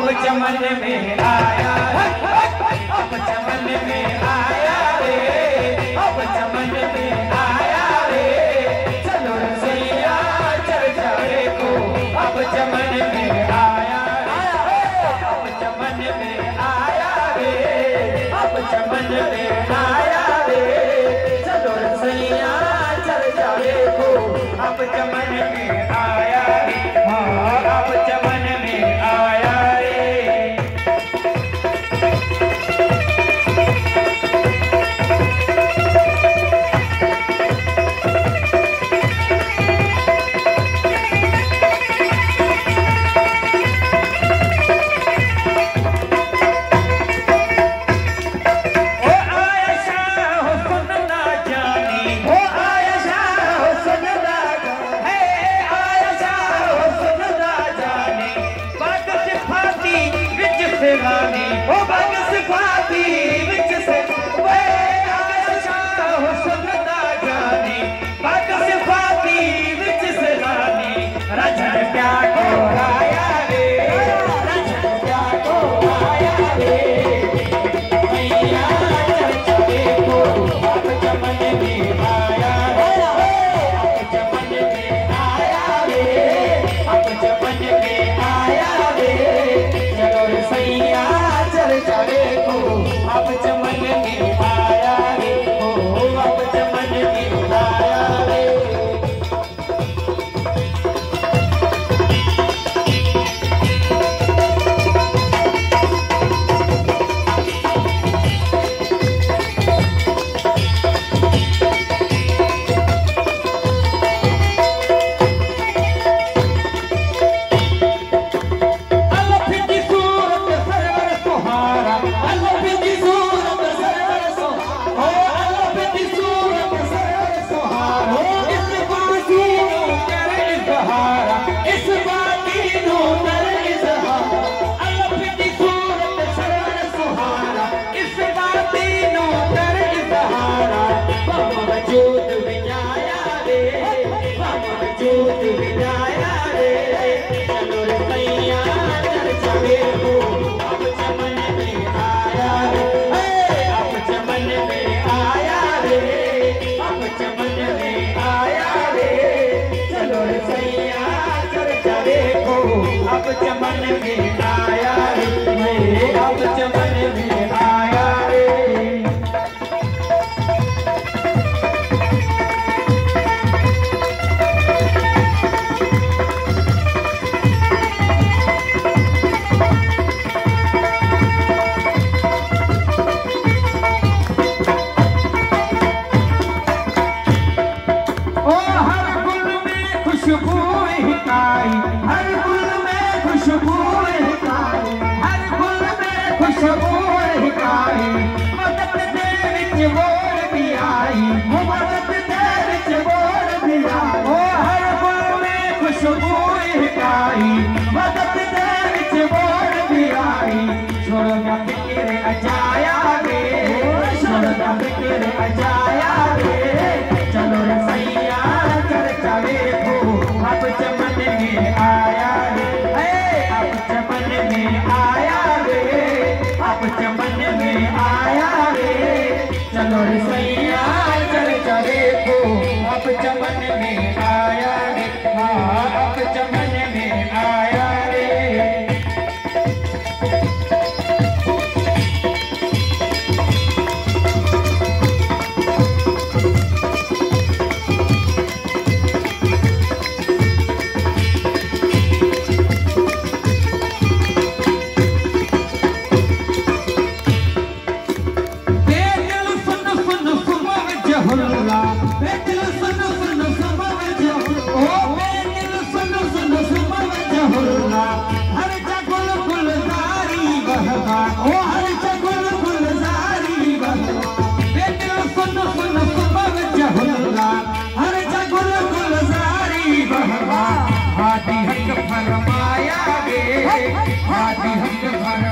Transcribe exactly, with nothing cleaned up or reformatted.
चमन में आया, अब चमन में आया रे, अब चमन में आया रे, चलो रसैया चर्चा को, अब चमन में आया रे, अब चमन में आया रे, अब चमन में आया रे, चलो रसैया चर्चा को, अब चमन में आया रे, हाँ अब चमन में आया रे। अब चमन में आया रे, अब चमन में आया रे। ओ हर गुल में खुशबू हिकाई, हर गुल में खुशबू हिकाई, हर गुल में खुशबू हिकाई, मदद दे विच बोल भी आई, वो मदद दे विच बोल भी आई। ओ हर गुल में खुशबू हिकाई, मदद दे विच बोल भी आई। छोड़ो ना फिक्र अजाया रे, छोड़ो ना फिक्र अजाया रे, चलो रसैया चर्चा देखो, अब चमन में आया रे, अब चमन में आया रे, अब चमन में आया रे, चलो रसैया चर्चा देखो, अब चमन में आया रे, हाँ अब चमन में आया रे। हाथी हक फरमाया गे, हाथी हक फरमाया